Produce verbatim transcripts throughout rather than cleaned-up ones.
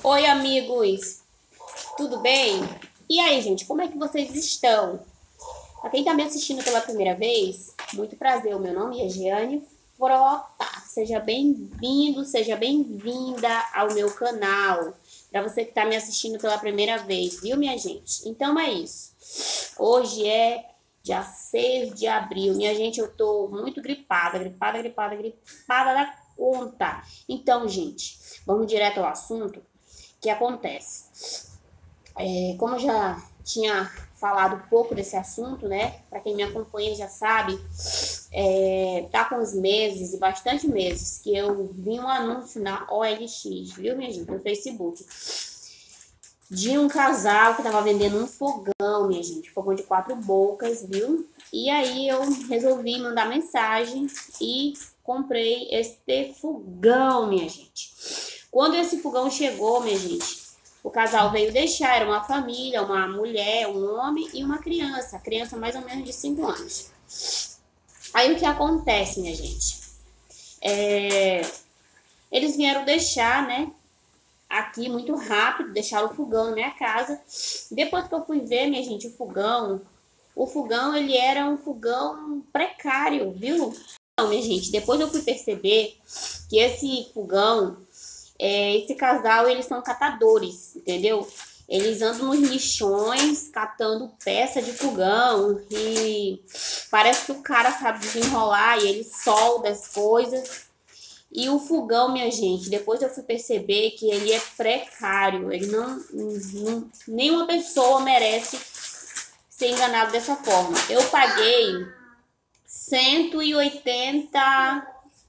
Oi, amigos, tudo bem? E aí, gente, como é que vocês estão? Pra quem tá me assistindo pela primeira vez, muito prazer, o meu nome é Giane Frota. Seja bem-vindo, seja bem-vinda ao meu canal. Pra você que tá me assistindo pela primeira vez, viu, minha gente? Então é isso. Hoje é dia seis de abril. Minha gente, eu tô muito gripada, gripada, gripada, gripada da conta. Então, gente, vamos direto ao assunto. Que acontece? É, como eu já tinha falado um pouco desse assunto, né? Para quem me acompanha já sabe, é, tá com uns meses e bastante meses que eu vi um anúncio na O L X, viu, minha gente, no Facebook, de um casal que tava vendendo um fogão, minha gente, fogão de quatro bocas, viu? E aí eu resolvi mandar mensagem e comprei este fogão, minha gente. Quando esse fogão chegou, minha gente, o casal veio deixar, era uma família, uma mulher, um homem e uma criança. A criança mais ou menos de cinco anos. Aí o que acontece, minha gente? É, eles vieram deixar, né? Aqui muito rápido, deixaram o fogão na minha casa. Depois que eu fui ver, minha gente, o fogão, o fogão ele era um fogão precário, viu? Então, minha gente, depois eu fui perceber que esse fogão, é, esse casal, eles são catadores, entendeu? Eles andam nos lixões, catando peça de fogão e parece que o cara sabe desenrolar e ele solda as coisas. E o fogão, minha gente, depois eu fui perceber que ele é precário. Ele não, não nenhuma pessoa merece ser enganado dessa forma. Eu paguei cento e oitenta.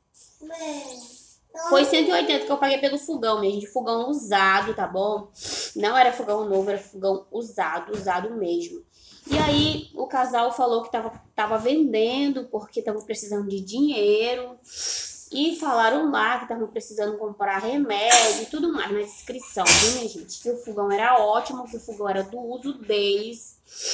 Foi cento e oitenta que eu paguei pelo fogão, minha gente. Fogão usado, tá bom? Não era fogão novo, era fogão usado, usado mesmo. E aí o casal falou que tava, tava vendendo porque tava precisando de dinheiro. E falaram lá que estavam precisando comprar remédio e tudo mais na descrição, viu, minha gente? Que o fogão era ótimo, que o fogão era do uso deles.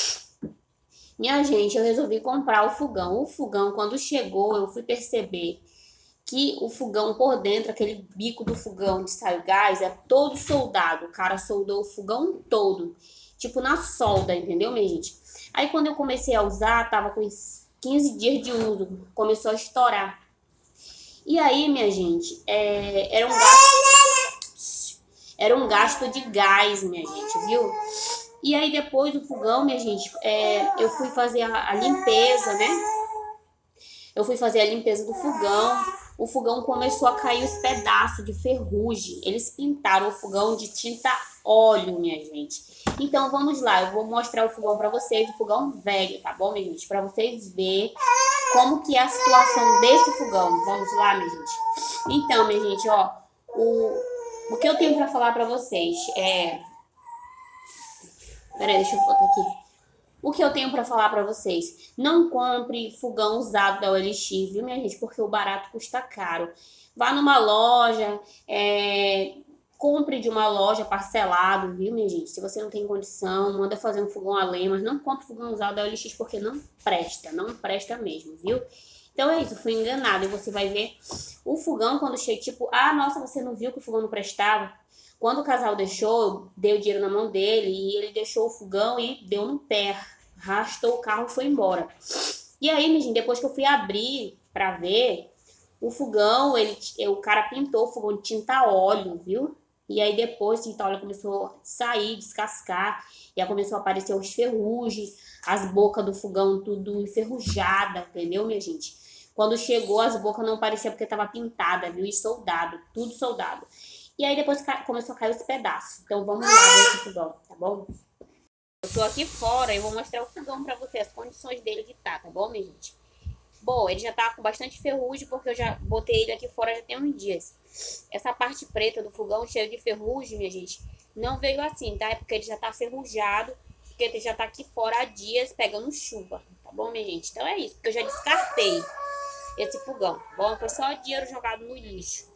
Minha gente, eu resolvi comprar o fogão. O fogão, quando chegou, eu fui perceber que o fogão por dentro, aquele bico do fogão de sair gás, é todo soldado. O cara soldou o fogão todo, tipo na solda, entendeu, minha gente? Aí quando eu comecei a usar, tava com quinze dias de uso, começou a estourar. E aí, minha gente, é, era um gasto, era um gasto de gás, minha gente, viu? E aí depois do fogão, minha gente, é, eu fui fazer a, a limpeza, né? Eu fui fazer a limpeza do fogão. O fogão começou a cair os pedaços de ferrugem. Eles pintaram o fogão de tinta óleo, minha gente. Então vamos lá, eu vou mostrar o fogão pra vocês, o fogão velho, tá bom, minha gente? Pra vocês verem como que é a situação desse fogão. Vamos lá, minha gente. Então, minha gente, ó, o, o que eu tenho pra falar pra vocês é... Peraí, deixa eu botar aqui. O que eu tenho pra falar pra vocês? Não compre fogão usado da O L X, viu, minha gente? Porque o barato custa caro. Vá numa loja, é... compre de uma loja parcelado, viu, minha gente? Se você não tem condição, manda fazer um fogão a lenha, mas não compre fogão usado da O L X porque não presta, não presta mesmo, viu? Então é isso, fui enganada. E você vai ver o fogão quando chega, tipo, ah, nossa, você não viu que o fogão não prestava? Quando o casal deixou, eu dei o dinheiro na mão dele e ele deixou o fogão e deu no pé, arrastou o carro e foi embora. E aí, minha gente, depois que eu fui abrir pra ver, o fogão, ele, o cara pintou o fogão de tinta óleo, viu? E aí depois, tinta óleo começou a sair, descascar, e aí começou a aparecer os ferrugens, as bocas do fogão tudo enferrujada, entendeu, minha gente? Quando chegou, as bocas não apareciam porque tava pintada, viu? E soldado, tudo soldado. E aí depois começou a cair os pedaços. Então vamos lá ver esse fogão, tá bom? Eu tô aqui fora e vou mostrar o fogão pra vocês, as condições dele que tá, tá bom, minha gente? Bom, ele já tá com bastante ferrugem porque eu já botei ele aqui fora já tem uns dias. Essa parte preta do fogão cheio de ferrugem, minha gente, não veio assim, tá? É porque ele já tá ferrujado, porque ele já tá aqui fora há dias pegando chuva, tá bom, minha gente? Então é isso, porque eu já descartei esse fogão, tá bom? Foi só dinheiro jogado no lixo.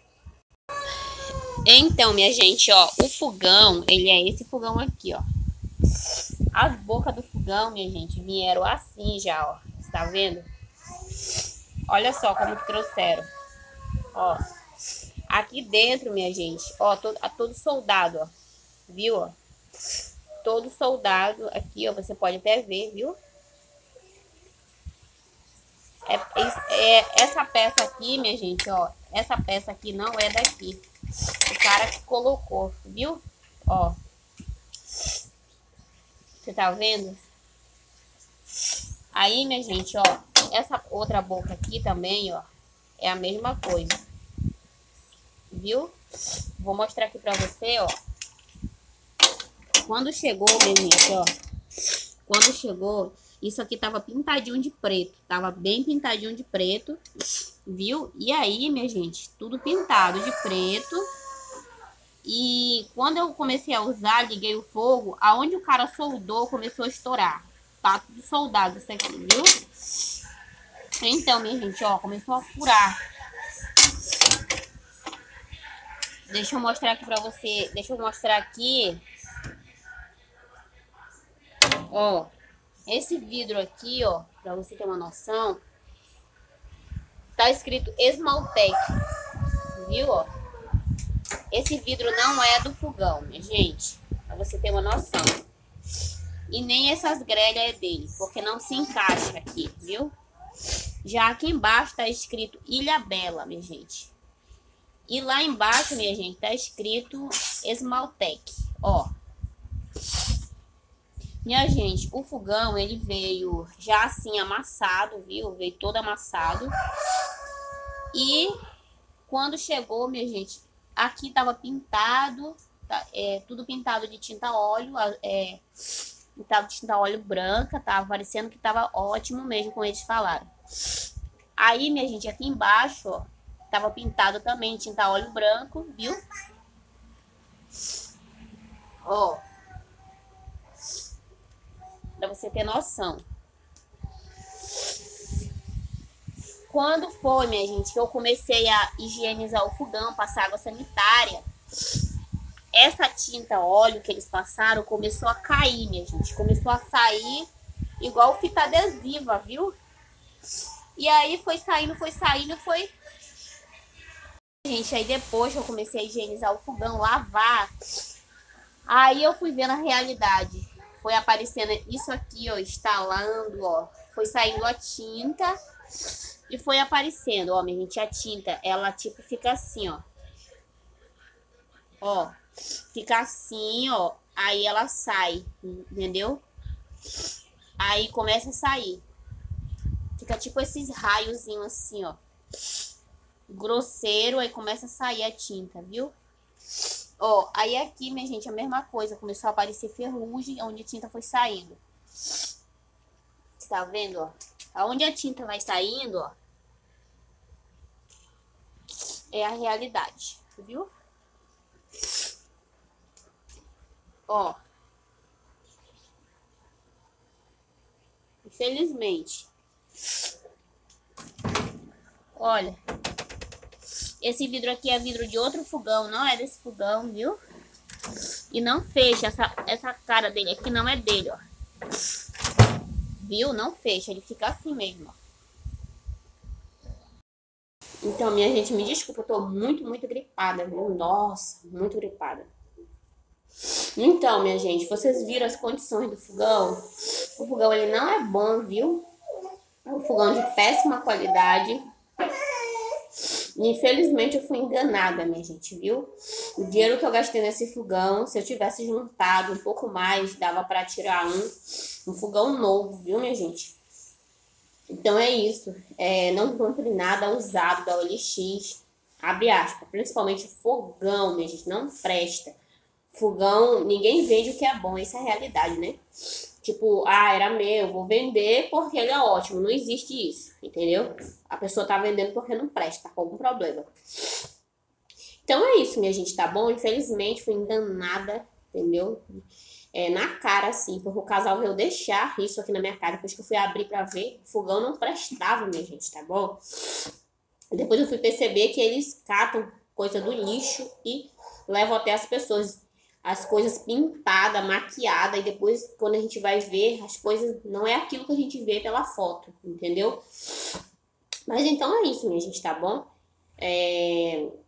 Então, minha gente, ó, o fogão, ele é esse fogão aqui, ó. As bocas do fogão, minha gente, vieram assim já, ó. Você tá vendo? Olha só como que trouxeram. Ó. Aqui dentro, minha gente, ó, todo, todo soldado, ó. Viu, ó? Todo soldado aqui, ó, você pode até ver, viu? É, é, essa peça aqui, minha gente, ó, essa peça aqui não é daqui. O cara que colocou, viu? Ó. Você tá vendo? Aí, minha gente, ó, essa outra boca aqui também, ó, é a mesma coisa. Viu? Vou mostrar aqui pra você, ó. Quando chegou, minha gente, ó. Quando chegou, isso aqui tava pintadinho de preto. Tava bem pintadinho de preto. Viu? E aí, minha gente, tudo pintado de preto. E quando eu comecei a usar, liguei o fogo, aonde o cara soldou, começou a estourar. Tá tudo soldado isso aqui, viu? Então, minha gente, ó, começou a furar. Deixa eu mostrar aqui pra você. Deixa eu mostrar aqui. Ó, esse vidro aqui, ó, pra você ter uma noção, tá escrito Esmaltec, viu, ó? Esse vidro não é do fogão, minha gente, pra você ter uma noção. E nem essas grelhas é dele, porque não se encaixa aqui, viu? Já aqui embaixo tá escrito Ilha Bela, minha gente. E lá embaixo, minha gente, tá escrito Esmaltec, ó. Minha gente, o fogão, ele veio já assim amassado, viu? Veio todo amassado. E quando chegou, minha gente, aqui tava pintado, tá, é, tudo pintado de tinta óleo, é, pintado de tinta óleo branca, tava parecendo que tava ótimo mesmo, como eles falaram. Aí, minha gente, aqui embaixo, ó, tava pintado também de tinta óleo branco, viu? Ó. Pra você ter noção. Quando foi, minha gente, que eu comecei a higienizar o fogão, passar água sanitária, essa tinta óleo que eles passaram começou a cair, minha gente. Começou a sair igual fita adesiva, viu? E aí foi saindo, foi saindo, foi... Gente, aí depois que eu comecei a higienizar o fogão, lavar, aí eu fui vendo a realidade. Foi aparecendo isso aqui, ó, estalando, ó. Foi saindo a tinta e foi aparecendo, ó, minha gente, a tinta, ela tipo fica assim, ó. Ó, fica assim, ó. Aí ela sai, entendeu? Aí começa a sair. Fica tipo esses raiozinhos assim, ó. Grosseiro, aí começa a sair a tinta, viu? Ó, aí aqui, minha gente, a mesma coisa. Começou a aparecer ferrugem, onde a tinta foi saindo. Você tá vendo, ó? Aonde a tinta vai saindo, ó, é a realidade, viu? Ó. Infelizmente. Olha. Esse vidro aqui é vidro de outro fogão, não é desse fogão, viu? E não fecha, essa, essa cara dele aqui não é dele, ó. Viu? Não fecha, ele fica assim mesmo, ó. Então, minha gente, me desculpa, eu tô muito, muito gripada, viu? Nossa, muito gripada. Então, minha gente, vocês viram as condições do fogão? O fogão, ele não é bom, viu? É um fogão de péssima qualidade. Infelizmente eu fui enganada, minha gente, viu? O dinheiro que eu gastei nesse fogão, se eu tivesse juntado um pouco mais, dava pra tirar um, um fogão novo, viu, minha gente? Então é isso. É, não compre nada usado da O L X, abre aspas, principalmente fogão, minha gente, não presta. Fogão, ninguém vende o que é bom, essa é a realidade, né? Tipo, ah, era meu, vou vender porque ele é ótimo. Não existe isso, entendeu? A pessoa tá vendendo porque não presta, tá com algum problema. Então é isso, minha gente, tá bom? Infelizmente fui enganada, entendeu? É, na cara, assim, porque o casal veio deixar isso aqui na minha cara. Depois que eu fui abrir pra ver, o fogão não prestava, minha gente, tá bom? E depois eu fui perceber que eles catam coisa do lixo e levam até as pessoas. As coisas pintadas, maquiadas, e depois, quando a gente vai ver, as coisas não é aquilo que a gente vê pela foto, entendeu? Mas então é isso, minha gente, tá bom? É...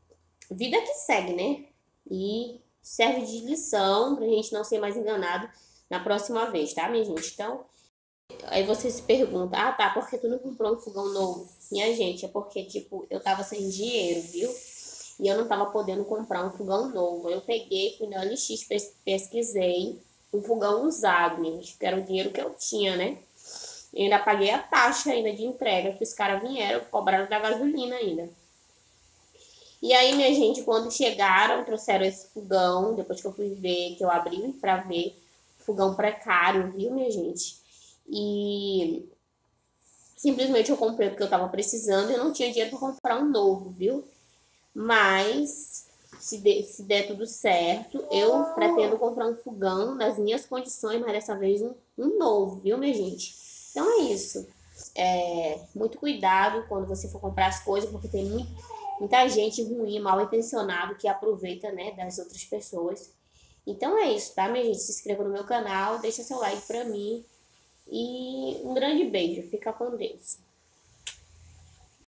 vida que segue, né? E serve de lição pra gente não ser mais enganado na próxima vez, tá, minha gente? Então, aí você se pergunta, ah, tá, por que tu não comprou um fogão novo? Minha gente, é porque, tipo, eu tava sem dinheiro, viu? E eu não tava podendo comprar um fogão novo. Eu peguei, fui no L X, pesquisei um fogão usado, minha gente, que era o dinheiro que eu tinha, né? E ainda paguei a taxa ainda de entrega, que os caras vieram, cobraram da gasolina ainda. E aí, minha gente, quando chegaram, trouxeram esse fogão, depois que eu fui ver, que eu abri pra ver, fogão precário, viu, minha gente? E simplesmente eu comprei porque eu tava precisando e eu não tinha dinheiro pra comprar um novo, viu? Mas, se, de, se der tudo certo, eu pretendo comprar um fogão nas minhas condições, mas dessa vez um, um novo, viu, minha gente? Então é isso. É, muito cuidado quando você for comprar as coisas, porque tem muito, muita gente ruim, mal intencionado, que aproveita, né, das outras pessoas. Então é isso, tá, minha gente? Se inscreva no meu canal, deixa seu like pra mim. E um grande beijo. Fica com Deus.